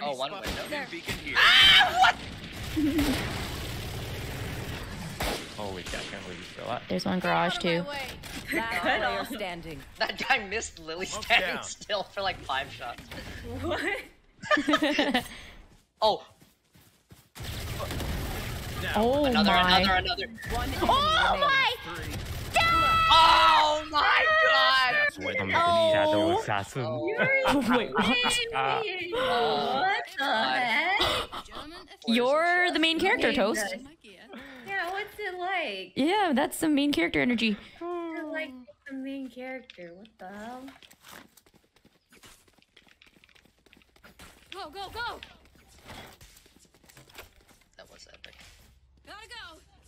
Oh, one window. Beacon here. Holy shit, I can't believe you saw that. There's one garage too. Last player standing. That guy missed Lily standing down. still for like 5 shots. What? Oh, Oh another. One enemy Oh remaining. my! Three. Oh my god! That's what I'm I'm gonna shadow Oh. assassin. Oh, wait, what? What the heck? You're the main character, Toast. Yeah, what's it like? Yeah, that's some main character energy. It's like the main character. What the hell? Go, go, go! That was epic. Gotta go!